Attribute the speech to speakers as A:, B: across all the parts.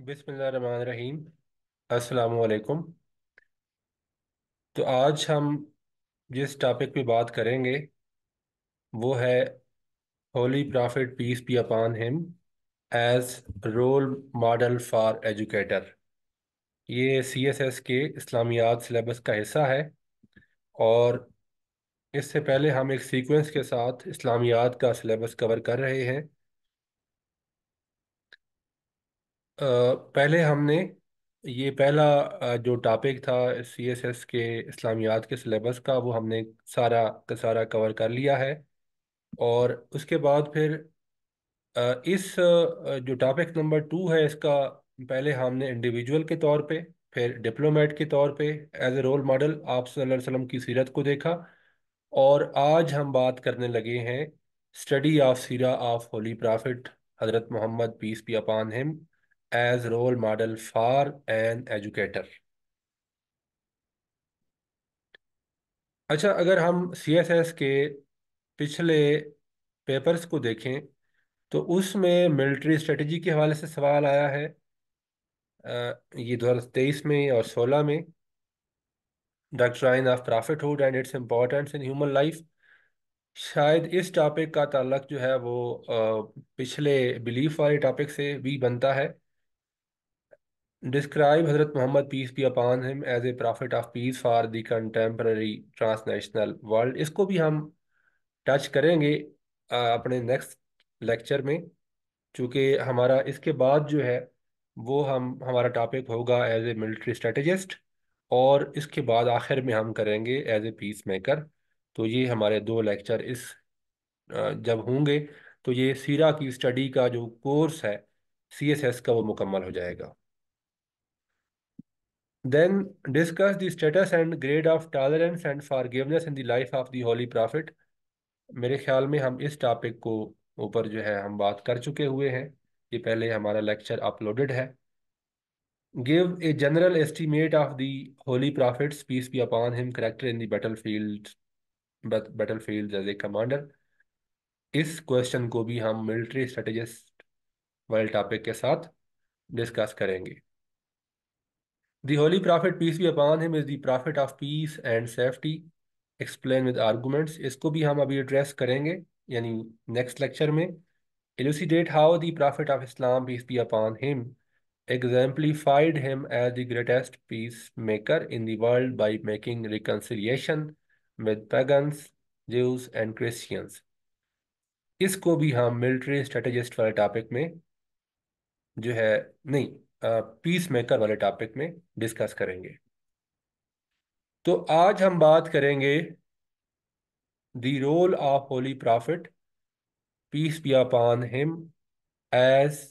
A: बिस्मिल्लाहिर्रहमानिर्रहीम। अस्सलाम वालेकुम। तो आज हम जिस टॉपिक पे बात करेंगे वो है holy prophet peace be upon him as role model for educator. ये सीएसएस के इस्लामियात सिलेबस का हिस्सा है। और इससे पहले हम एक सीक्वेंस के साथ इस्लामियात का सिलेबस कवर कर रहे हैं। पहले हमने ये पहला जो टॉपिक था सीएसएस के इस्लामियात के सिलेबस का, वो हमने सारा का सारा कवर कर लिया है। और उसके बाद फिर जो टॉपिक नंबर 2 है इसका, पहले हमने इंडिविजुअल के तौर पे, फिर डिप्लोमेट के तौर पे एज ए रोल मॉडल आप सल्लल्लाहु अलैहि वसल्लम की सीरत को देखा। और आज हम बात करने लगे हैं स्टडी ऑफ सीरा ऑफ होली प्रॉफिट हजरत Muhammad peace be upon him as role model for an educator. अच्छा, अगर हम सीएसएस के पिछले पेपर्स को देखें तो उसमें मिलिट्री स्ट्रेटजी के हवाले से सवाल आया है। ये 2023 में और 16 में doctrine of prophethood and its importance in human life. शायद इस टॉपिक का ताल्लुक जो है वो पिछले बिलीफ वाले टॉपिक से भी बनता है। डिस्क्राइब हजरत Muhammad peace be upon him as a prophet of peace for the contemporary transnational world. इसको भी हम टच करेंगे अपने नेक्स्ट लेक्चर में। चूँकि हमारा इसके बाद जो है वो हमारा टॉपिक होगा एज ए मिलिट्री स्ट्रेटेजिस्ट। और इसके बाद आखिर में हम करेंगे एज ए पीस मेकर। तो ये हमारे दो लेक्चर जब होंगे तो ये सीरा की स्टडी का जो कोर्स है सीएसएस का वो मुकम्मल हो जाएगा। Then discuss the status and grade of tolerance and forgiveness in the life of the holy prophet. मेरे ख्याल में हम इस टॉपिक को ऊपर जो है हम बात कर चुके हुए हैं। ये पहले हमारा लेक्चर अपलोडेड है। Give a general estimate of the holy prophet's peace be upon him character in the battle field as a commander. इस क्वेश्चन को भी हम मिलिट्री स्ट्रेटेजिस्ट वाले टॉपिक के साथ डिस्कस करेंगे। The Holy Prophet, peace be upon him, is the prophet of peace and safety. Explain with arguments. इसको भी हम अभी एड्रेस करेंगे यानी नेक्स्ट लेक्चर में। Elucidate how the Prophet of Islam, peace be upon him, exemplified him as the greatest peacemaker in the world by making reconciliation with pagans, Jews and Christians. इसको भी हम मिलिट्री स्ट्रेटेजिस्ट वाले topic में जो है, नहीं, peace maker वाले topic में डिस्कस करेंगे। तो आज हम बात करेंगे the role of holy prophet peace be upon him as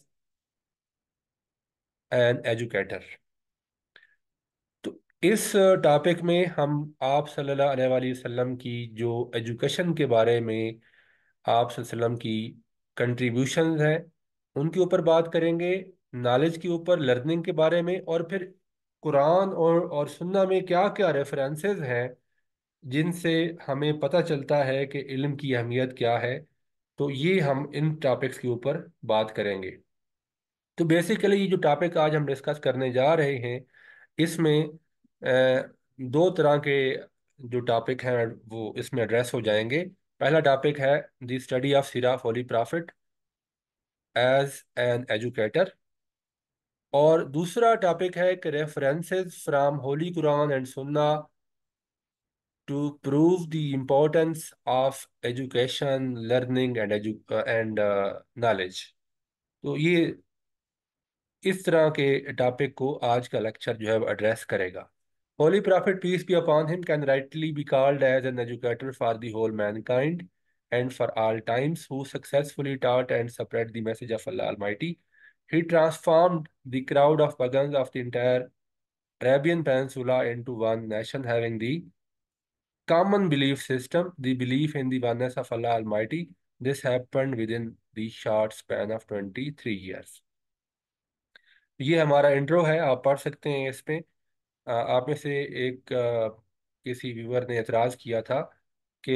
A: an educator. तो इस टॉपिक में हम आप सल्लल्लाहु अलैहि वसल्लम की जो एजुकेशन के बारे में आप सल्लल्लाहु अलैहि वसल्लम की कंट्रीब्यूशंस हैं उनके ऊपर बात करेंगे, नॉलेज के ऊपर, लर्निंग के बारे में, और फिर कुरान और सुन्ना में क्या क्या रेफरेंसेस हैं जिनसे हमें पता चलता है कि इल्म की अहमियत क्या है। तो ये हम इन टॉपिक्स के ऊपर बात करेंगे। तो बेसिकली ये जो टॉपिक आज हम डिस्कस करने जा रहे हैं इसमें दो तरह के जो टॉपिक हैं वो इसमें एड्रेस हो जाएंगे। पहला टॉपिक है द स्टडी ऑफ सीरा of holy prophet as an educator. और दूसरा टॉपिक है कि references from holy Quran and सुन्ना to prove the importance of education, learning and knowledge। तो ये इस तरह के टॉपिक को आज का लेक्चर जो है एड्रेस करेगा। Holy prophet peace be upon him can rightly be called as an educator for the whole mankind and for all times, who successfully taught and spread the message of Allah Almighty. He transformed the crowd of pagans of the entire Arabian Peninsula into one nation having the common belief system, the belief in the oneness of Allah Almighty. This happened within the short span of 23 years. ये हमारा intro है, आप पढ़ सकते हैं इसमें। आप में से एक किसी व्यूअर ने एतराज़ किया था कि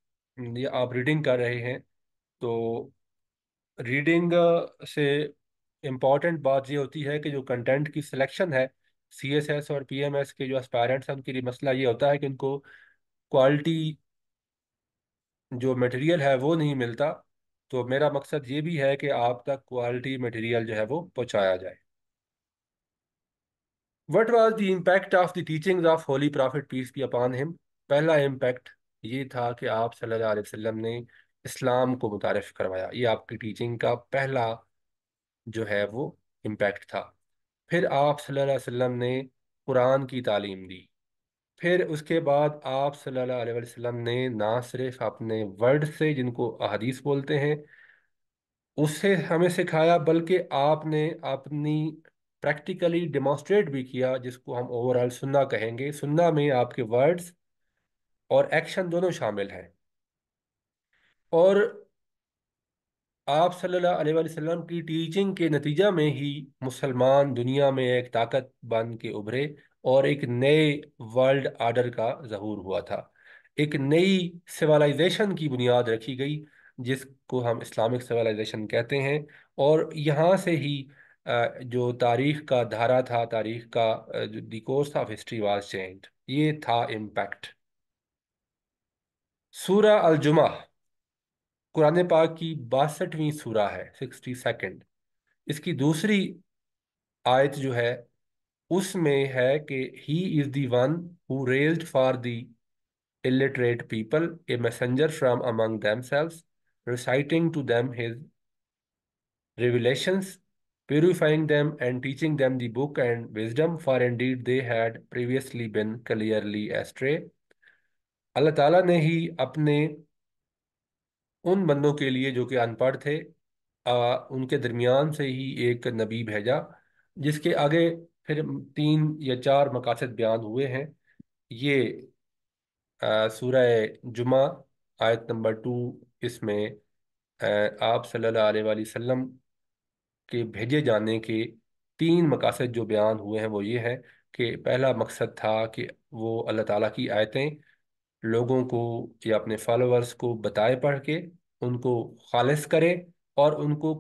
A: ये आप रीडिंग कर रहे हैं, तो रीडिंग से امپورٹنٹ بات یہ ہوتی ہے کہ جو کنٹینٹ کی سلیکشن ہے سی ایس ایس اور پی ایم ایس کے جو اسپائرنٹس ہیں ان کے لیے مسئلہ یہ ہوتا ہے کہ ان کو کوالٹی جو مٹیریل ہے وہ نہیں ملتا. تو میرا مقصد یہ بھی ہے کہ آپ تک کوالٹی مٹیریل جو ہے وہ پہنچایا جائے. What was the impact of the teaching of holy prophet peace be upon him. پہلا امپیکٹ یہ تھا کہ آپ صلی اللہ علیہ وسلم نے اسلام کو متعارف کروایا. یہ آپ کی ٹیچنگ کا پہلا جو ہے وہ امپیکٹ تھا. پھر آپ صلی اللہ علیہ وسلم نے قرآن کی تعلیم دی. پھر اس کے بعد آپ صلی اللہ علیہ وسلم نے نہ صرف اپنے ورڈ سے جن کو احادیث بولتے ہیں اس سے ہمیں سکھایا بلکہ آپ نے اپنی پریکٹیکلی ڈیمانسٹریٹ بھی کیا جس کو ہم اوور آل سننا کہیں گے. سننا میں آپ کے ورڈز اور ایکشن دونوں شامل ہیں. اور آپ صلی اللہ علیہ وسلم کی ٹیچنگ کے نتیجہ میں ہی مسلمان دنیا میں ایک طاقت بن کے ابھرے اور ایک نئے ورلڈ آرڈر کا ظہور ہوا تھا. ایک نئی سویلائزیشن کی بنیاد رکھی گئی جس کو ہم اسلامک سویلائزیشن کہتے ہیں. اور یہاں سے ہی جو تاریخ کا دھارا تھا تاریخ کا the course of history was change. یہ تھا امپیکٹ. سورہ الجمعہ قرآن پاک کی 62ویں سورہ ہے 62nd. اس کی دوسری آیت جو ہے اس میں ہے کہ he is the one who raised for the illiterate people a messenger from among themselves reciting to them his revelations purifying them and teaching them the book and wisdom for indeed they had previously been clearly astray. اللہ تعالیٰ نے ہی اپنے ان بندوں کے لیے جو کہ ان پڑھ تھے ان کے درمیان سے ہی ایک نبی بھیجا جس کے آگے پھر 3 یا 4 مقاصد بیان ہوئے ہیں. یہ سورہ جمعہ آیت نمبر 2 اس میں آپ صلی اللہ علیہ وآلہ وسلم کے بھیجے جانے کے 3 مقاصد جو بیان ہوئے ہیں وہ یہ ہے کہ پہلا مقصد تھا کہ وہ اللہ تعالیٰ کی آیتیں لوگوں کو یا اپنے فالوورز کو بتائے پڑھ کے ان کو خالص کرے اور ان کو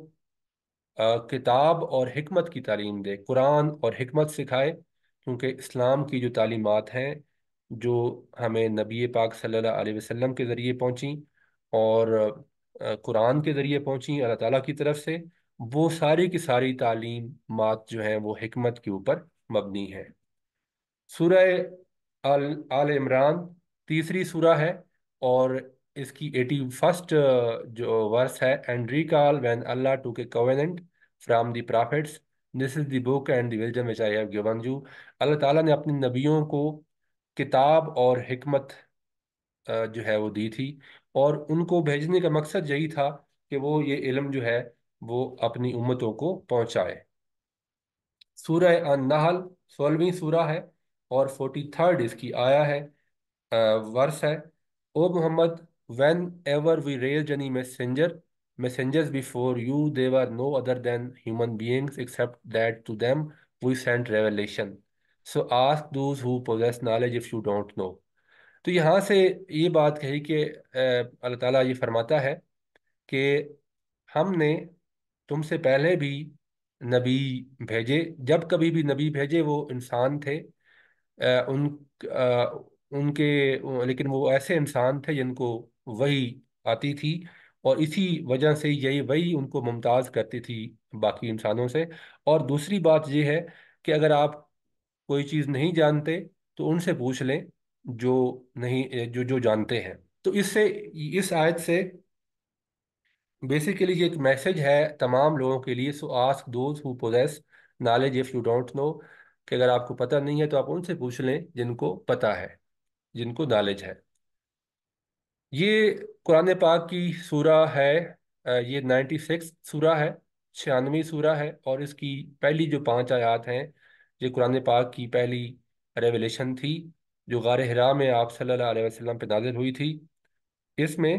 A: کتاب اور حکمت کی تعلیم دے. قرآن اور حکمت سکھائے کیونکہ اسلام کی جو تعلیمات ہیں جو ہمیں نبی پاک صلی اللہ علیہ وسلم کے ذریعے پہنچیں اور قرآن کے ذریعے پہنچیں اللہ تعالیٰ کی طرف سے وہ ساری کی ساری تعلیمات جو ہیں وہ حکمت کے اوپر مبنی ہیں. سورہ آل عمران تیسری سورہ ہے اور اس کی 81st جو ورس ہے and recall when Allah took a covenant from the prophets this is the book and the wisdom which I have given you. اللہ تعالیٰ نے اپنے نبیوں کو کتاب اور حکمت جو ہے وہ دی تھی اور ان کو بھیجنے کا مقصد یہی تھا کہ وہ یہ علم جو ہے وہ اپنی امتوں کو پہنچائے. سورہ النحل 16ویں سورہ ہے اور 43rd اس کی آیا ہے ورس ہے. O Muhammad whenever we raised any messengers before you they were no other than human beings except that to them we sent revelation so ask those who possess knowledge if you don't know. تو یہاں سے یہ بات کہی کہ اللہ تعالیٰ یہ فرماتا ہے کہ ہم نے تم سے پہلے بھی نبی بھیجے. جب کبھی بھی نبی بھیجے وہ انسان تھے ان آ، ان کے لیکن وہ ایسے انسان تھے جن کو وحی آتی تھی اور اسی وجہ سے یہی وحی ان کو ممتاز کرتی تھی باقی انسانوں سے. اور دوسری بات یہ ہے کہ اگر آپ کوئی چیز نہیں جانتے تو ان سے پوچھ لیں جو نہیں جو جانتے ہیں. تو اس آیت سے بیسیکلی یہ ایک میسج ہے تمام لوگوں کے لیے. So ask those who possess knowledge if you don't know کہ اگر آپ کو پتہ نہیں ہے تو آپ ان سے پوچھ لیں جن کو پتہ ہے جن کو نالج ہے. یہ قرآن پاک کی سورہ ہے یہ 96 سورہ ہے 96 سورہ ہے اور اس کی پہلی جو 5 آیات ہیں یہ قرآن پاک کی پہلی ریویلیشن تھی جو غار حرا میں آپ صلی اللہ علیہ وسلم پہ نازل ہوئی تھی. اس میں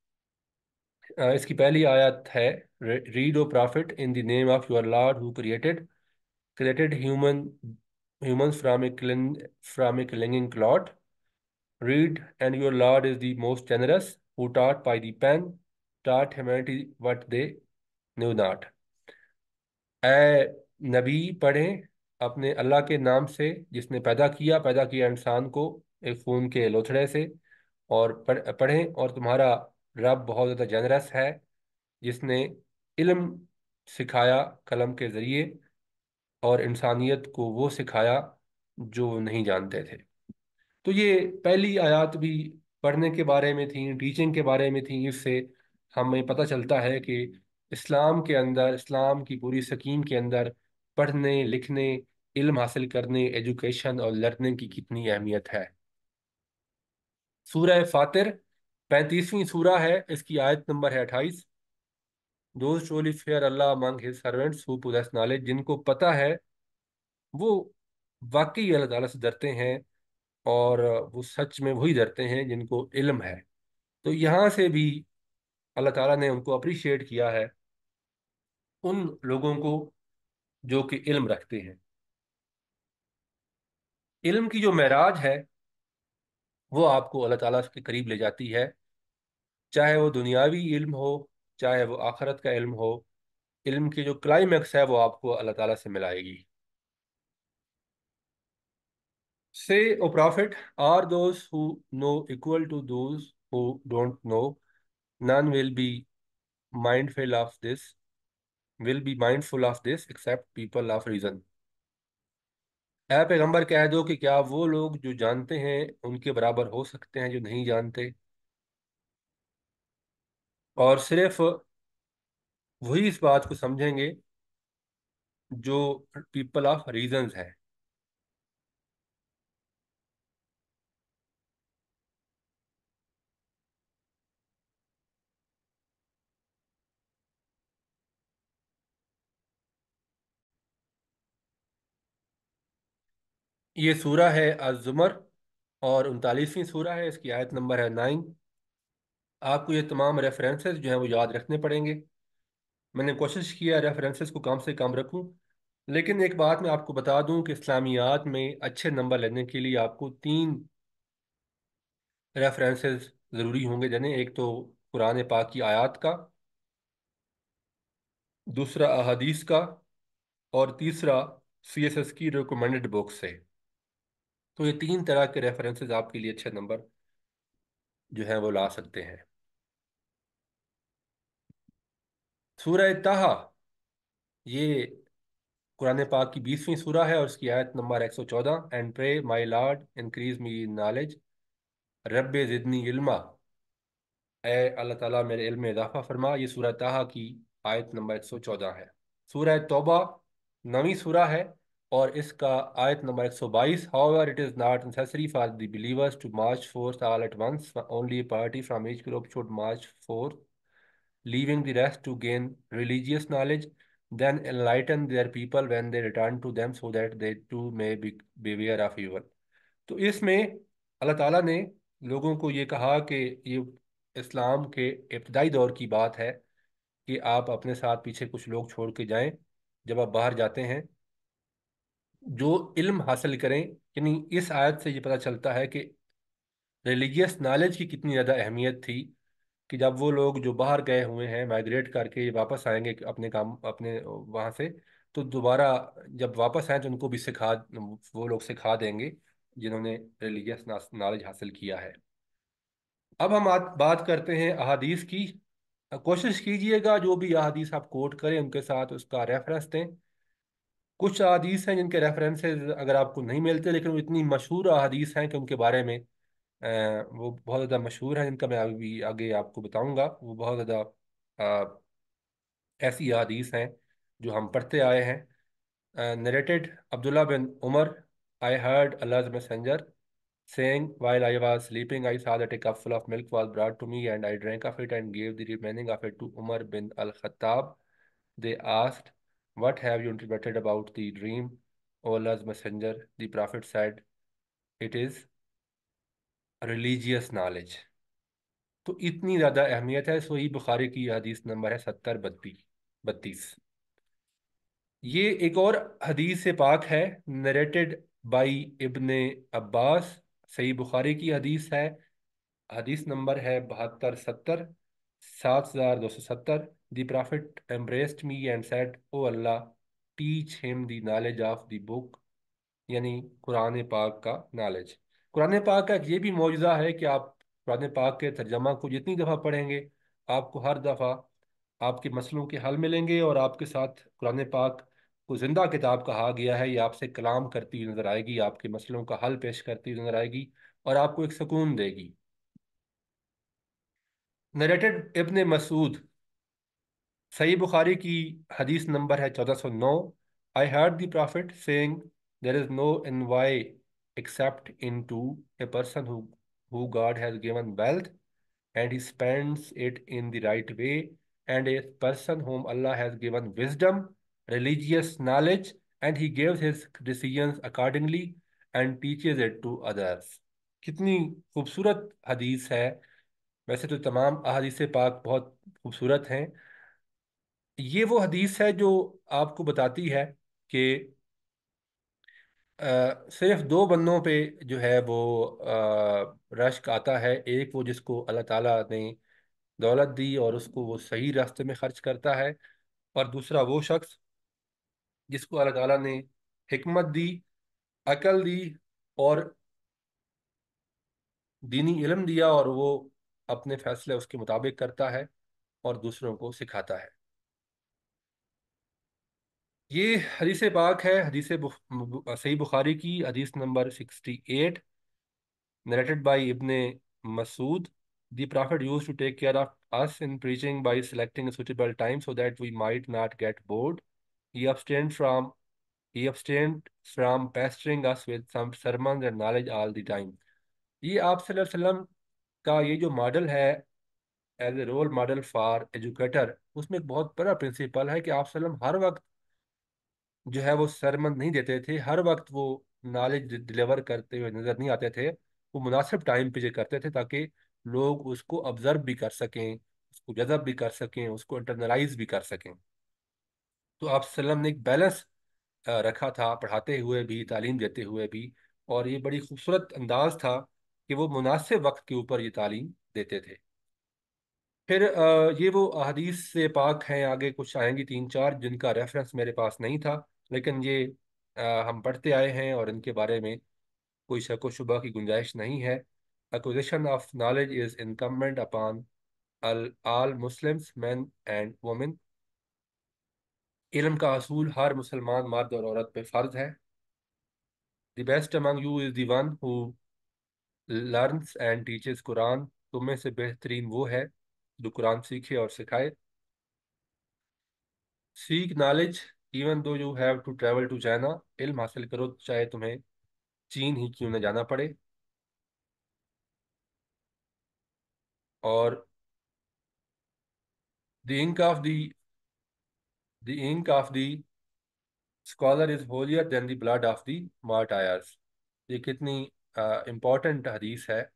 A: اس کی پہلی آیت ہے read O prophet in the name of your lord who created humans from a clinging clod. Read, and your Lord is the most generous, who taught by the pen, taught humanity what they knew not. اے نبی پڑھیں اپنے اللہ کے نام سے جس نے پیدا کیا انسان کو ایک خون کے لوتھڑے سے، اور پڑھیں، اور تمہارا رب بہت زیادہ جنرس ہے جس نے علم سکھایا قلم کے ذریعے، اور انسانیت کو وہ سکھایا جو وہ نہیں جانتے تھے۔ تو یہ پہلی آیات بھی پڑھنے کے بارے میں تھیں، ٹیچنگ کے بارے میں تھیں۔ اس سے ہمیں پتہ چلتا ہے کہ اسلام کے اندر، اسلام کی پوری سکیم کے اندر پڑھنے لکھنے، علم حاصل کرنے، ایجوکیشن اور لرننگ کی کتنی اہمیت ہے۔ سورہ فاتر 35ویں سورہ ہے، اس کی آیت نمبر ہے 28۔ Those truly fear Allah among his servants who possess knowledge، جن کو پتہ ہے وہ واقعی اللہ تعالیٰ سے ڈرتے ہیں، اور وہ سچ میں وہی ڈرتے ہیں جن کو علم ہے۔ تو یہاں سے بھی اللہ تعالیٰ نے ان کو اپریشیٹ کیا ہے، ان لوگوں کو جو کہ علم رکھتے ہیں۔ علم کی جو معراج ہے وہ آپ کو اللہ تعالیٰ کے قریب لے جاتی ہے، چاہے وہ دنیاوی علم ہو، چاہے وہ آخرت کا علم ہو۔ علم کی جو کلائمیکس ہے وہ آپ کو اللہ تعالیٰ سے ملائے گی۔ Say, O Prophet, are those who know equal to those who don't know? None mindful of this, will be mindful of this except people of reason۔ اے پیغمبر کہہ دو کہ کیا وہ لوگ جو جانتے ہیں ان کے برابر ہو سکتے ہیں جو نہیں جانتے؟ اور صرف وہی اس بات کو سمجھیں گے جو پیپل آف ریزنز ہے۔ یہ سورہ ہے الزمر، اور 39ویں سورہ ہے، اس کی آیت نمبر ہے 9۔ آپ کو یہ تمام ریفرنسز جو ہیں وہ یاد رکھنے پڑیں گے۔ میں نے کوشش کیا ریفرنسز کو کم سے کم رکھوں، لیکن ایک بات میں آپ کو بتا دوں کہ اسلامیات میں اچھے نمبر لینے کے لیے آپ کو 3 ریفرنسز ضروری ہوں گے جنہیں، ایک تو قرآن پاک کی آیات کا، دوسرا احادیث کا، اور تیسرا CSS کی ریکمینڈڈ بک سے۔ تو یہ 3 طرح کے ریفرنسز آپ کے لیے اچھے نمبر جو ہیں وہ لا سکتے ہیں۔ سورہ طٰہٰ یہ قرآن پاک کی 20ویں سورہ ہے، اور اس کی آیت number 114۔ And pray my lord increase me knowledge, رب زدنی علما، اے اللہ تعالیٰ میرے علم میں اضافہ فرما۔ یہ سورہ طٰہٰ کی آیت نمبر 114 ہے۔ سورہ توبہ 9ویں سورہ ہے، اور اس کا آیت نمبر 122۔ However, it is not necessary for the believers to march forth all at once. Only a party from each group should march forth, leaving the rest to gain religious knowledge. Then enlighten their people when they return to them, so that they too may be aware of evil۔ تو اس میں اللہ تعالیٰ نے لوگوں کو یہ کہا کہ یہ اسلام کے ابتدائی دور کی بات ہے کہ آپ اپنے ساتھ پیچھے کچھ لوگ چھوڑ کے جائیں جب آپ باہر جاتے ہیں جو علم حاصل کریں۔ یعنی اس آیت سے یہ پتہ چلتا ہے کہ ریلیجیس نالج کی کتنی زیادہ اہمیت تھی، کہ جب وہ لوگ جو باہر گئے ہوئے ہیں مائگریٹ کر کے واپس آئیں گے اپنے کام اپنے وہاں سے، تو دوبارہ جب واپس آئیں تو ان کو بھی وہ لوگ سکھا دیں گے جنہوں نے ریلیجیس نالج حاصل کیا ہے۔ اب ہم بات کرتے ہیں احادیث کی۔ کوشش کیجئے گا جو بھی احادیث آپ کوٹ کریں ان کے ساتھ اس کا ریفرنس دیں۔ کچھ احادیث ہیں جن کے ریفرنسز اگر آپ کو نہیں ملتے، لیکن وہ اتنی مشہور احادیث ہیں کہ ان کے بارے میں وہ بہت زیادہ مشہور ہیں، جن کا میں ابھی آگے آپ کو بتاؤں گا۔ وہ بہت زیادہ ایسی احادیث ہیں جو ہم پڑھتے آئے ہیں۔ Narrated Abdullah bin Umar, I heard Allah's messenger saying, while I was sleeping, I saw that a cup full of milk was brought to me, and I drank of it and gave the remaining of it to Umar bin al-Khattab. They asked, what have you interpreted about the dream, O Allah's messenger? The Prophet said, it is religious knowledge۔ تو اتنی زیادہ اہمیت ہے۔ صحیح بخاری کی حدیث number ہے 7032۔ یہ ایک اور حدیث پاک ہے، نریٹڈ بائی ابن عباس، صحیح بخاری کی حدیث ہے، حدیث نمبر ہے 7270، 7270۔ The prophet embraced me and said, O Allah, teach him the knowledge of the book, यानी कुरान पाक का नॉलेज। कुरान पाक का एक ये भी मौजज़ा है कि आप कुरान पाक के तर्जमा को जितनी दफ़ा पढ़ेंगे, आपको हर दफ़ा आपके मसलों के हल मिलेंगे, और आपके साथ कुरान पाक को जिंदा किताब कहा गया है। ये आपसे कलाम करती हुई नजर आएगी, आपके मसलों का हल पेश करती हुई नजर आएगी, और आपको एक सुकून देगी। नरेटेड इब्ने मसूद, सही बुखारी की हदीस नंबर है 1409। I heard the prophet saying, there is no envy except in two a person who God has given wealth and he spends it in the right way, and a person whom Allah has given wisdom, religious knowledge, and he gives his decisions accordingly and teaches it to others। कितनी खूबसूरत हदीस है। वैसे तो तमाम अहादीस पाक बहुत खूबसूरत हैं। ये वो हदीस है जो आपको बताती है कि सिर्फ दो बंदों पे जो है वो रश्क आता है। एक वो जिसको अल्लाह ताला ने दौलत दी और उसको वो सही रास्ते में खर्च करता है, और दूसरा वो शख्स जिसको अल्लाह ताला ने हिकमत दी, अकल दी, और दीनी इल्म दिया, और वो अपने फैसले उसके मुताबिक करता है और दूसरों को सिखाता है। ये हदीस पाक है, सही बुखारी की हदीस नंबर 68, narrated by Ibn Masud. The Prophet used to take care of us in preaching by selecting a suitable time so that we might not get bored. He abstained from he abstained from pestering us with some sermons and knowledge all the time. ये आप सल्लल्लाहु अलैहि वसल्लम का ये जो model है, as a role model for educator, उसमें एक बहुत बड़ा प्रिंसिपल है कि आप सल्लम हर वक्त जो है वो सरमन नहीं देते थे, हर वक्त वो नॉलेज डिलीवर करते हुए नजर नहीं आते थे। वो मुनासिब टाइम पे जो करते थे ताकि लोग उसको ऑब्जर्व भी कर सकें, उसको जज़ब भी कर सकें, उसको इंटरनलाइज भी कर सकें। तो आप सल्लम ने एक बैलेंस रखा था, पढ़ाते हुए भी, तालीम देते हुए भी, और ये बड़ी खूबसूरत अंदाज था कि वो मुनासिब वक्त के ऊपर ये तालीम देते थे। फिर ये वो अहदीस से पाक हैं, आगे कुछ आएंगी तीन चार जिनका रेफरेंस मेरे पास नहीं था, लेकिन ये हम पढ़ते आए हैं और इनके बारे में कोई शक व शुबा की गुंजाइश नहीं है। Acquisition of knowledge is incumbent upon all Muslims man and women. इल्म का असूल हर मुसलमान मर्द और औरत पे फर्ज है। The best among you is the one who learns and teaches Quran. तुम में से बेहतरीन वो है जो कुरान सीखे और सिखाए। Seek knowledge even though you have to travel to China. इल्म हासिल करो चाहे तुम्हें चीन ही क्यों न जाना पड़े। और the ink of the ink of the scholar is holier than the blood of the martyrs. ये कितनी इम्पोर्टेंट हदीस है।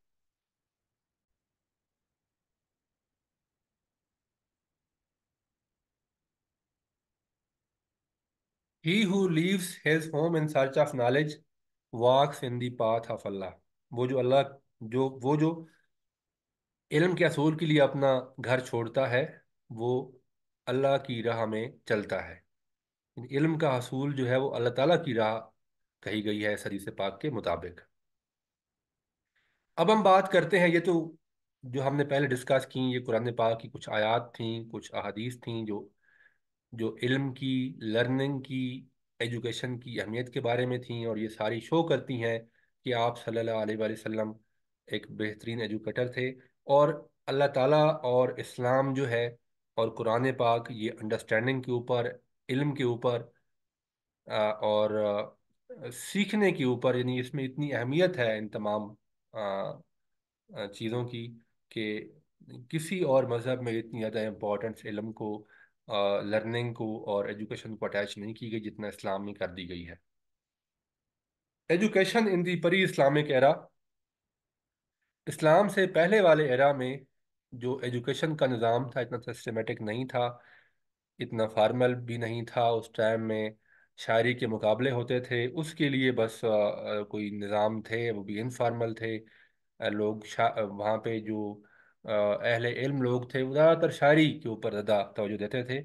A: He who leaves his home in search of knowledge walks in the path of Allah. वो जो अल्लाह वो जो इल्म के असूल के लिए अपना घर छोड़ता है, वो अल्लाह की राह में चलता है। इल्म का हसूल जो है वो अल्लाह ताला की राह कही गई है इस हदीस पाक के मुताबिक। अब हम बात करते हैं, ये तो जो हमने पहले डिस्कस की, ये कुरान पाक की कुछ आयत थी, कुछ अहादीस थी जो जो इल्म की, लर्निंग की, एजुकेशन की अहमियत के बारे में थी, और ये सारी शो करती हैं कि आप सल्लल्लाहु अलैहि वसल्लम एक बेहतरीन एजुकेटर थे। और अल्लाह ताला और इस्लाम जो है और कुरान पाक ये अंडरस्टैंडिंग के ऊपर, इल्म के ऊपर और सीखने के ऊपर, यानी इसमें इतनी अहमियत है इन तमाम चीज़ों की कि किसी और मज़हब में इतनी ज़्यादा इम्पोर्टेंस इल्म को, लर्निंग को और एजुकेशन को अटैच नहीं की गई जितना इस्लाम में कर दी गई है। एजुकेशन इन दी परी इस्लामिक एरा, इस्लाम से पहले वाले एरा में जो एजुकेशन का निज़ाम था इतना सिस्टमेटिक नहीं था, इतना फार्मल भी नहीं था। उस टाइम में शायरी के मुकाबले होते थे, उसके लिए बस कोई निज़ाम थे, वो भी इनफॉर्मल थे। लोग वहाँ पे जो अहले इल्म लोग थे वो ज़्यादातर शायरी के ऊपर ज़्यादा तवज्जो देते थे।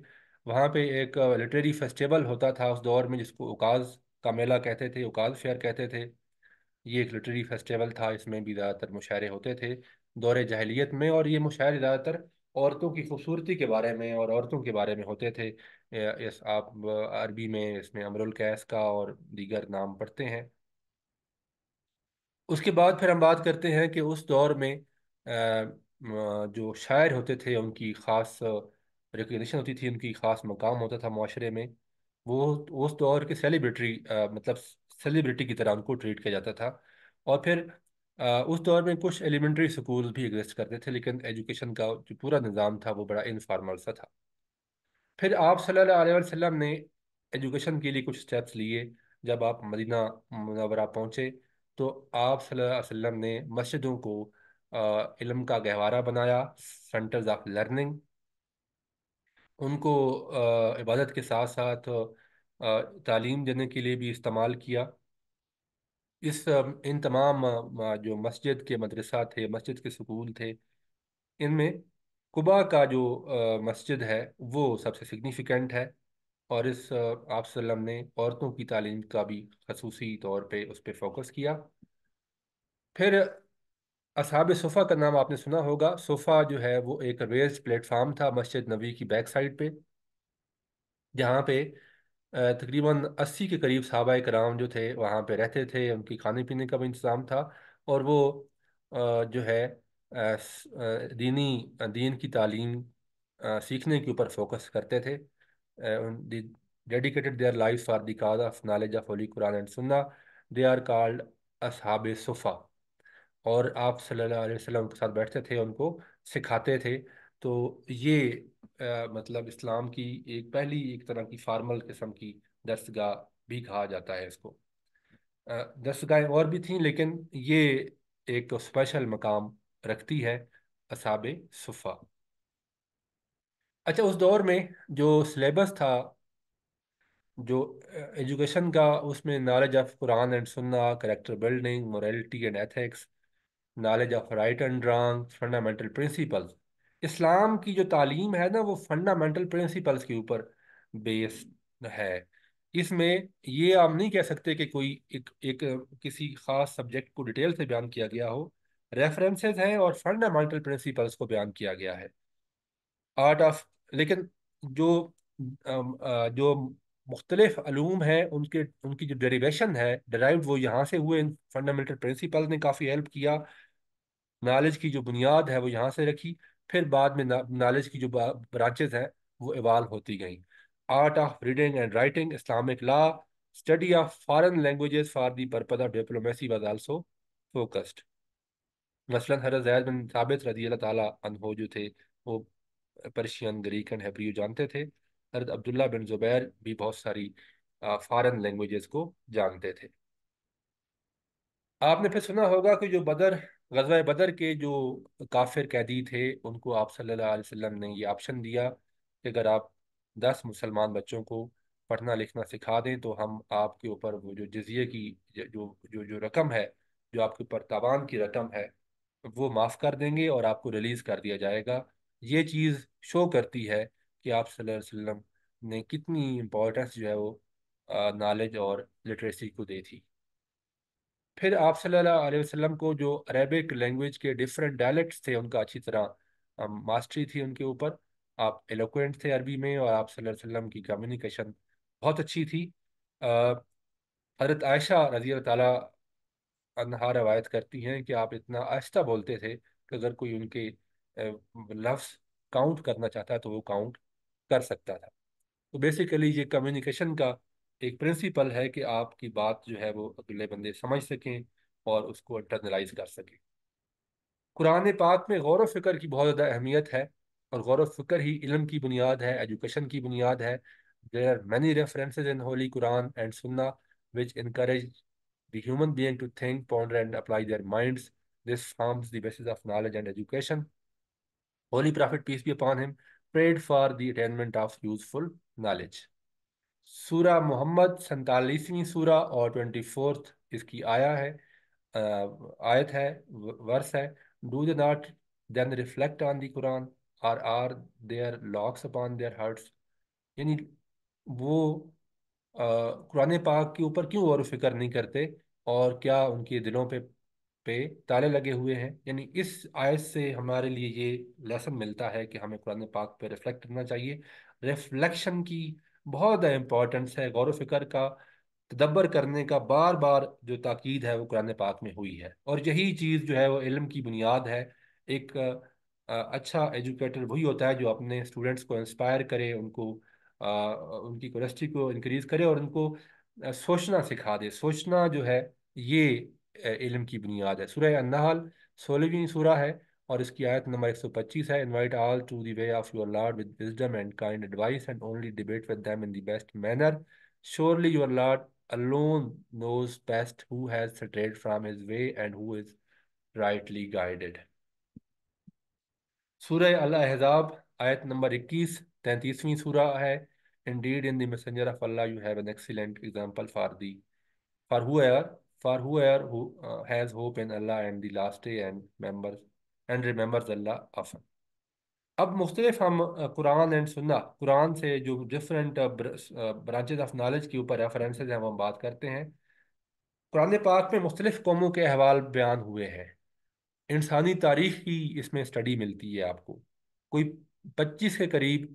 A: وہاں پہ ایک لٹریری فیسٹیول ہوتا تھا اس دور میں، جس کو اوکاز کا میلہ کہتے تھے، اوکاز فیئر کہتے تھے۔ یہ ایک لٹریری فیسٹیول تھا، اس میں بھی زیادہ تر مشاعرے ہوتے تھے دور جاہلیت میں، اور یہ مشاعرے زیادہ تر عورتوں کی خوبصورتی کے بارے میں اور عورتوں کے بارے میں ہوتے تھے۔ اس آپ عربی میں اس میں امر القیس کا اور دیگر نام پڑھتے ہیں۔ اس کے بعد پھر ہم بات کرتے ہیں کہ اس دور میں جو شاعر ہوتے تھے ان کی خاص ریکگنیشن ہوتی تھی، ان کی خاص مقام ہوتا تھا معاشرے میں۔ وہ اس دور کے سیلیبریٹری مطلب سیلیبریٹی کی طرح ان کو ٹریٹ کیا جاتا تھا۔ اور پھر اس دور میں کچھ ایلیمنٹری سکول بھی ایگزسٹ کرتے تھے، لیکن ایجوکیشن کا جو پورا نظام تھا وہ بڑا انفارمل سا تھا۔ پھر آپ صلی اللہ علیہ وسلم نے ایجوکیشن کے لیے کچھ سٹیپس لیے۔ جب آپ مدینہ منورہ پہنچے تو آپ صلی اللہ علیہ وسلم نے مسجدوں کو علم کا گہوارہ بنایا، سینٹرز آف لرننگ، ان کو عبادت کے ساتھ ساتھ تعلیم دینے کے لیے بھی استعمال کیا۔ ان تمام جو مسجد کے مدرسہ تھے، مسجد کے سکول تھے، ان میں قباء کا جو مسجد ہے وہ سب سے سگنیفیکنٹ ہے، اور آپ صلی اللہ علیہ وسلم نے عورتوں کی تعلیم کا بھی خصوصی طور پہ اس پہ فوکس کیا۔ پھر اصحاب صفا کا نام آپ نے سنا ہوگا۔ صفا جو ہے وہ ایک ریزڈ پلیٹ فارم تھا مسجد نبی کی بیک سائڈ پہ، جہاں پہ تقریباً 80 کے قریب صحابہ کرام جو تھے وہاں پہ رہتے تھے، ان کی کھانے پینے کا بھی انتظام تھا، اور وہ جو ہے دین کی تعلیم سیکھنے کے اوپر فوکس کرتے تھے۔ Dedicated their life for the cause of knowledge of holy Quran and سنہ، دے آر کالڈ اصحاب صفا۔ اور آپ صلی اللہ علیہ وسلم کے ساتھ بیٹھتے تھے، ان کو سکھاتے تھے۔ تو یہ مطلب اسلام کی پہلی ایک طرح کی فارمل قسم کی درسگاہ بھی کہا جاتا ہے اس کو۔ درسگاہیں اور بھی تھیں، لیکن یہ ایک اسپیشل مقام رکھتی ہے اصحاب صفا۔ اچھا، اس دور میں جو سلیبس تھا، جو ایجوکیشن کا، اس میں نالج آف قرآن اینڈ سنہ، character building, morality and ethics, knowledge of right and wrong, fundamental principles. اسلام کی جو تعلیم ہے نا وہ فنڈامنٹل پرنسپلز کے اوپر بیسڈ ہے۔ اس میں یہ آپ نہیں کہہ سکتے کہ کوئی ایک کسی خاص سبجیکٹ کو ڈیٹیل سے بیان کیا گیا ہو۔ ریفرنسز ہیں اور فنڈامنٹل پرنسپلز کو بیان کیا گیا ہے۔ آرٹ آف لیکن جو جو مختلف علوم ہیں ان کی جو ڈیریویشن ہے ڈرائیوڈ، وہ یہاں سے ہوئے۔ فنڈامنٹل پرنسپل نے کافی ہیلپ کیا، نالج کی جو بنیاد ہے وہ یہاں سے رکھی، پھر بعد میں نالج کی جو برانچز ہیں وہ ایوالو ہوتی گئیں۔ Art of reading and writing, Islamic law, study of foreign languages for the purpose of diplomacy was also focused. مثلاً حضرت زید بن ثابت رضی اللہ تعالیٰ عنہ جو تھے وہ پرشین، گریک اینڈ ہیبریو جانتے تھے۔ حضرت عبداللہ بن زبیر بھی بہت ساری فارن لینگویجز کو جانتے تھے۔ آپ نے پھر سنا ہوگا کہ جو غزوہ بدر کے جو کافر قیدی تھے ان کو آپ صلی اللہ علیہ وسلم نے یہ آپشن دیا کہ اگر آپ 10 مسلمان بچوں کو پڑھنا لکھنا سکھا دیں تو ہم آپ کے اوپر وہ جو جزیے کی جو رقم ہے، جو آپ کے اوپر تاوان کی رقم ہے، وہ معاف کر دیں گے اور آپ کو ریلیز کر دیا جائے گا۔ یہ چیز شو کرتی ہے کہ آپ صلی اللہ علیہ وسلم نے کتنی امپورٹنس جو ہے وہ نالج اور لٹریسی کو دی تھی۔ پھر آپ صلی اللہ علیہ وسلم کو جو عربک لینگویج کے ڈفرینٹ ڈائلیکٹس تھے ان کا اچھی طرح ماسٹری تھی ان کے اوپر۔ آپ ایلوکوینٹ تھے عربی میں، اور آپ صلی اللہ علیہ وسلم کی کمیونیکیشن بہت اچھی تھی۔ آ، حضرت عائشہ رضی اللہ تعالیٰ عنہا روایت کرتی ہیں کہ آپ اتنا آہستہ بولتے تھے کہ اگر کوئی ان کے لفظ کاؤنٹ کرنا چاہتا تو وہ کاؤنٹ کر سکتا تھا۔ تو بیسیکلی یہ کمیونیکیشن کا ایک پرنسپل ہے کہ آپ کی بات جو ہے وہ اگلے بندے سمجھ سکیں اور اس کو انٹرنلائز کر سکیں۔ قرآن پاک میں غور و فکر کی بہت زیادہ اہمیت ہے، اور غور و فکر ہی علم کی بنیاد ہے، ایجوکیشن کی بنیاد ہے۔ There are many references in Holy Quran and Sunnah which encourage the human being to think, ponder, and apply their minds. This forms the basis of knowledge and education. Holy Prophet, peace be upon him, prayed for the attainment of useful knowledge. سورہ محمد 47ویں سورہ اور 24 اس کی آیت ہے، verse ہے۔ Do they not then reflect on the Quran, or are there locks upon their hearts? यानी वो कुरान पाक के ऊपर क्यों गौर व फिक्र नहीं करते, और क्या उनके दिलों पे ताले लगे हुए हैं। यानी इस आयत से हमारे लिए ये लेसन मिलता है कि हमें कुरान पाक पे रिफ्लेक्ट करना चाहिए। रिफ्लेक्शन की बहुत ज़्यादा इम्पोर्टेंस है, गौर व फिक्र का, तदब्बर करने का बार बार जो ताकीद है वो कुरान पाक में हुई है, और यही चीज़ जो है वो इल्म की बुनियाद है। एक अच्छा एजुकेटर वही होता है जो अपने स्टूडेंट्स को इंस्पायर करे, उनको उनकी क्यूरियोसिटी को इंक्रीज करे, और उनको सोचना सिखा दे। सोचना जो है ये इल्म की बुनियाद है। सूरह अन्नाहल 16वीं सूरह है, और इसकी आयत नंबर 125 है। Invite all to the way of your lord with wisdom and kind advice and only debate with them in the best manner. Surely your Lord alone knows best who has strayed from his way and who is rightly guided. सूरह अल अहज़ाब आयत number 21, 33वीं सूरह है। Indeed, in the messenger of Allah, you have an excellent example for whoever who has hope in Allah and the last day and remembers Allah often. अब मुख्तलिफ हम Quran and सुन्ना, कुरान से जो डिफरेंट ब्रांचेज ऑफ नॉलेज के ऊपर references हैं वो हम बात करते हैं। कुरान पाक में मुख्तलिफ कौमों के अहवाल बयान हुए हैं। इंसानी तारीख की इसमें स्टडी मिलती है आपको। कोई 25 के करीब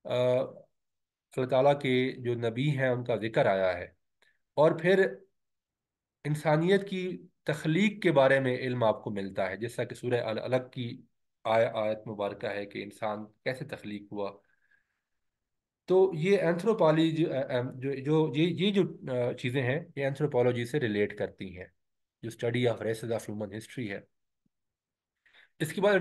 A: अल्लाह ताला के जो नबी हैं उनका जिक्र आया है। और फिर इंसानियत की तख्लीक के बारे में इल्म आपको मिलता है, जैसा कि सूरह अल अलग की आयत मुबारक है कि इंसान कैसे तख्लीक हुआ। तो ये एंथ्रोपॉलॉजी जो जो ये जो चीज़ें हैं ये एंथ्रोपोलॉजी से रिलेट करती हैं, जो study of races of human history है। इसके बाद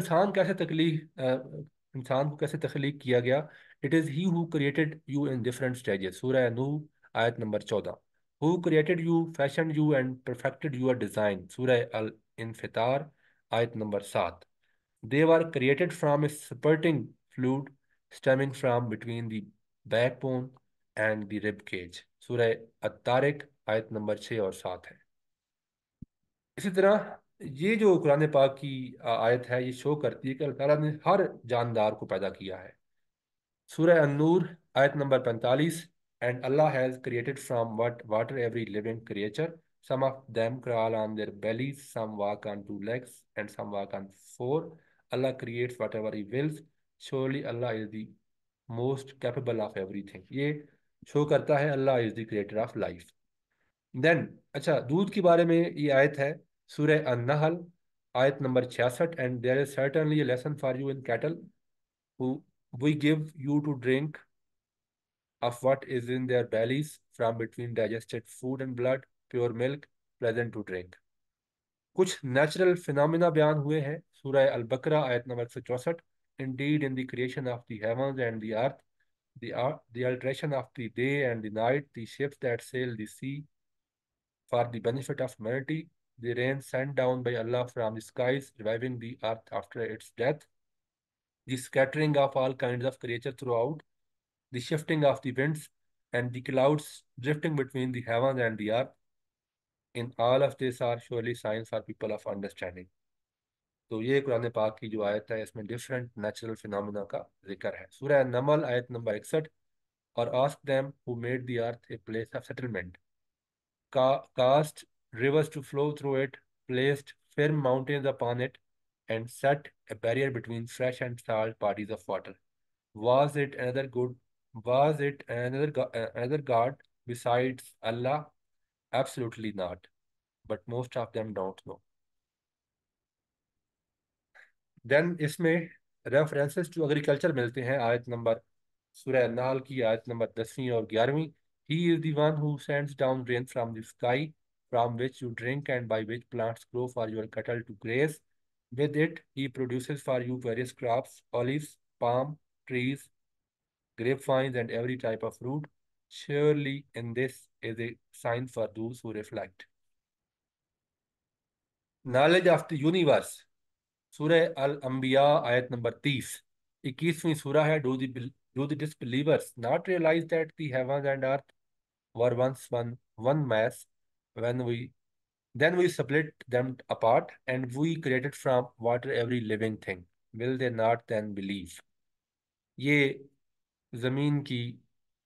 A: इंसान को कैसे तख्लीक किया गया। It is he who created you in different stages. सूरह नूह आयत नंबर 14। Who created you, fashion you and perfected your design. सूरह अल इनफितार आयत नंबर 7। They were created from a spurting fluid stemming from between the backbone and the rib cage. सूरह अत-तारिक आयत नंबर 6 और 7 है। इसी तरह ये जो कुरान पाक की आयत है ये शो करती है कि अल्लाह ताला ने हर जानदार को पैदा किया है। सूरह अन-नूर आयत नंबर 45। And Allah has created from what water every living creature, some of them crawl on their bellies, some walk on two legs and some walk on four. Allah creates whatever he wills. Surely Allah is the most capable of everything. ये show करता है Allah is the creator of life. Then अच्छा, दूध के बारे में ये आयत है। सूरह अन-नहल आयत नंबर 66। And there is certainly a lesson for you in cattle who we give you to drink of what is in their bellies from between digested food and blood, pure milk, pleasant to drink. कुछ natural phenomena बयान हुए हैं। सूरह अल-बकरा आयत नंबर 164। Indeed, in the creation of the heavens and the earth, the alteration of the day and the night, the ships that sail the sea, for the benefit of humanity, the rain sent down by Allah from the skies, reviving the earth after its death, the scattering of all kinds of creatures throughout, the shifting of the winds, and the clouds drifting between the heavens and the earth. In all of this are surely signs for people of understanding. तो ये कुरान पाक की जो आयत है इसमें different natural phenomena का जिक्र है। सूरह नमल आयत नंबर 61। और ask them who made the earth a place of settlement, cast rivers to flow through it, placed firm mountains upon it, and set a barrier between fresh and salt bodies of water. Was it another good? Was it another God besides Allah? Absolutely not. But most of them don't know. Then इसमें references to agriculture मिलते हैं। आयत number सूरह नाल की आयत number 10वीं और 11वीं। He is the one who sends down rain from the sky, from which you drink and by which plants grow for your cattle to graze. With it he produces for you various crops, olives, palm trees, grapevines, and every type of fruit. Surely in this is a sign for those who reflect. Knowledge of the universe, सूरह अल अंबिया आयत number 30। 21वीं सूरह है। Do the disbelievers not realize that the heavens and earth were once one mass, when we then we split them apart and we created from water every living thing. Will they not then believe? ये जमीन की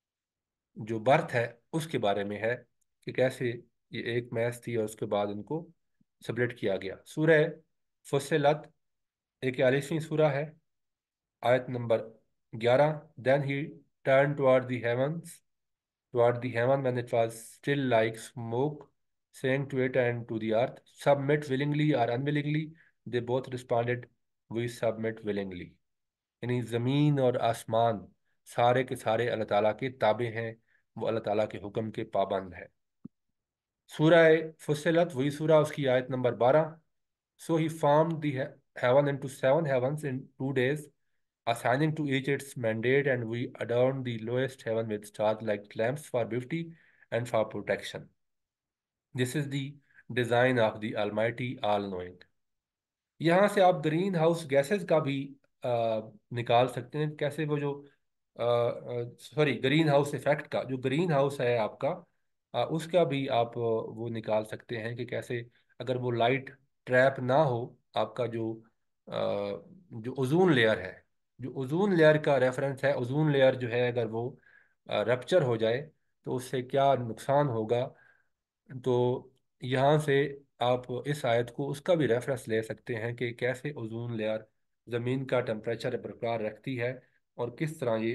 A: जो birth है उसके बारे में है, कि कैसे ये एक मैच थी और उसके बाद इनको सेपरेट किया गया। सूरह फुस्सिलत 41वीं सूरह है, आयत नंबर 11। Then he turn toward the heavens, toward the heaven when it was still like smoke, saying to it and to the earth, submit willingly or unwillingly. They both responded, we submit willingly. यानी ज़मीन और आसमान सारे के सारे अल्लाह ताला के ताबे हैं, वो अल्लाह ताला के हुक्म के पाबंद है। सूरह फुस्सिलत वही सूरह, उसकी आयत नंबर 12। So he formed the heaven into seven heavens in 2 days, assigning to each its mandate, and we adorned the lowest heaven with stars like lamps for beauty and for protection. This is the design of the Almighty, all-knowing. यहाँ से आप green house gases का भी निकाल सकते हैं, कैसे वो जो सॉरी ग्रीन हाउस इफेक्ट का जो ग्रीन हाउस है आपका, उसका भी आप वो निकाल सकते हैं कि कैसे अगर वो लाइट ट्रैप ना हो, आपका जो ओजोन लेयर है, जो ओजोन लेयर का रेफरेंस है, ओजोन लेयर जो है अगर वो रप्चर हो जाए तो उससे क्या नुकसान होगा। तो यहाँ से आप इस आयत को उसका भी रेफरेंस ले सकते हैं कि कैसे ओजोन लेयर ज़मीन का टेम्परेचर बरकरार रखती है, और किस तरह ये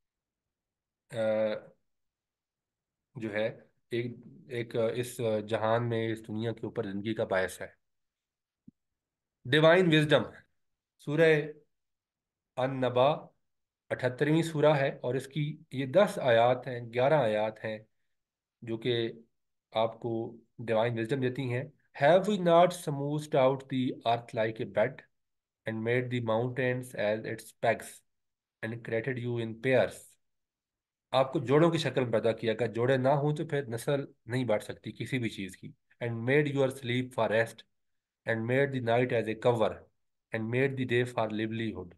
A: अ, जो है एक एक इस जहान में, इस दुनिया के ऊपर ज़िंदगी का बायस है। डिवाइन विजडम सूरह अन-नबा 78वीं सूरह है, और इसकी ये 10 आयात हैं, 11 आयात हैं जो कि आपको डिवाइन विजडम देती हैं। Have we not smoothed out the earth like a bed and made the mountains as its pegs and created you in pairs। आपको जोड़ों की शक्ल में पैदा किया, अगर जोड़े ना हो तो फिर नस्ल नहीं बढ़ सकती किसी भी चीज़ की। and made your sleep for rest and made the night as a cover and made the day for livelihood।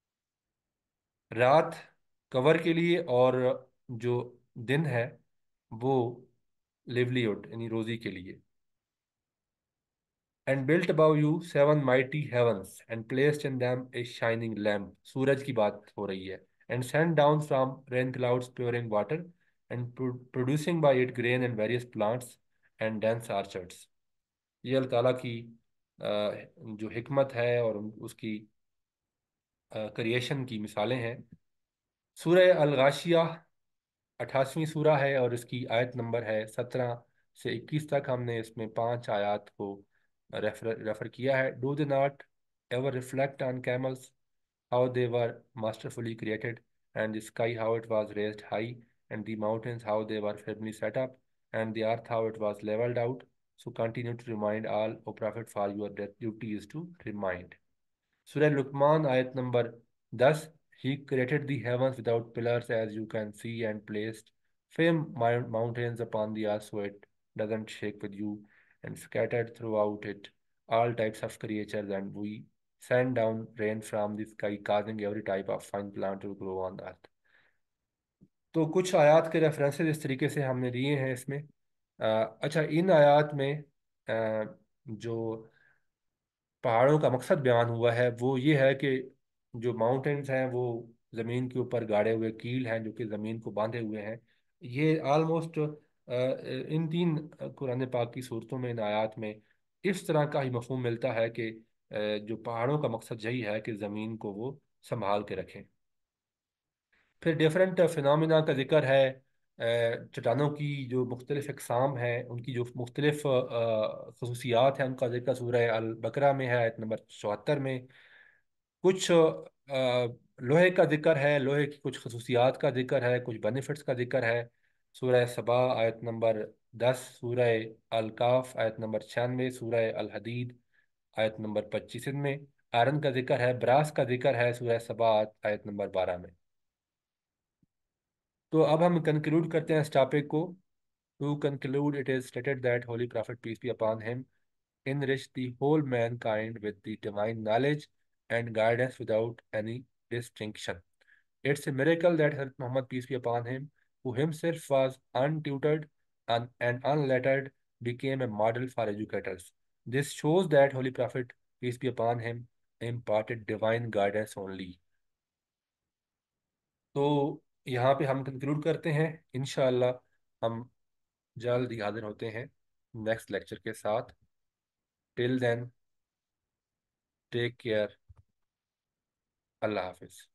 A: रात कवर के लिए और जो दिन है वो लिवलीहुड यानी रोजी के लिए। and built above you seven mighty heavens and placed in them a shining lamp। सूरज की बात हो रही है। and sent down from rain clouds pouring water and producing by it grain and various plants and dense orchards। ये अल्लाह ताला की जो हिकमत है और उसकी क्रिएशन की मिसालें हैं। सूरह अल गाशिया 88वीं सूरह है, और इसकी आयत नंबर है 17 से 21 तक। हमने इसमें 5 आयात को रेफर किया है। Do they not ever reflect on camels, how they were masterfully created, and the sky how it was raised high, and the mountains how they were firmly set up, and the earth how it was leveled out. So continue to remind all, O Prophet, for your duty is to remind। Surah Luqman ayat number 10। He created the heavens without pillars as you can see and placed firm mountains upon the earth so it doesn't shake with you, and scattered throughout it all types of creatures, and we send down rain from the sky causing every type of fine plant to grow on the earth। तो कुछ आयात के references इस तरीके से हमने दिए हैं इसमें। अच्छा, इन आयात में जो पहाड़ों का मकसद बयान हुआ है वो ये है कि जो माउंटेन्स हैं वो ज़मीन के ऊपर गाड़े हुए कील हैं जो कि ज़मीन को बांधे हुए हैं। ये आलमोस्ट इन तीन कुरान पाक की सूरतों में, इन आयात में इस तरह का ही मफहूम मिलता है कि जो पहाड़ों का मकसद यही है कि ज़मीन को वो संभाल के रखें। फिर डिफरेंट फिनमिना का जिक्र है, चट्टानों की जो मुख्तलिफ इकसाम हैं उनकी जो मुख्तलिफ खसूसियात हैं उनका जिक्र सूरह अल बकरा में है, आयत नंबर 74 में। कुछ लोहे का जिक्र है, लोहे की कुछ खसूसियात का जिक्र है, कुछ बेनिफिट्स का जिक्र है। सूरह सबा आयत नंबर 10, सूरह अल काफ आयत नंबर 96, सूरह अल हदीद आयत नंबर 25 में आयरन का जिक्र है, ब्रास का जिक्र है सूरह सबा आयत नंबर 12 में। तो अब हम कंक्लूड करते हैं इस टॉपिक को। To conclude, it is stated that holy prophet peace be upon him enriched the whole mankind with the divine knowledge and guidance without any distinction। It's a miracle that Hazrat Muhammad, peace be upon him, who himself was untutored and unlettered, became a model for educators। This shows that Holy Prophet, peace be upon him, imparted divine guidance only। तो यहाँ पे हम conclude करते हैं। इंशाअल्लाह हम जल्द ही हाजिर होते हैं नेक्स्ट लेक्चर के साथ। टिल देन, टेक केयर, अल्लाह हाफिज़।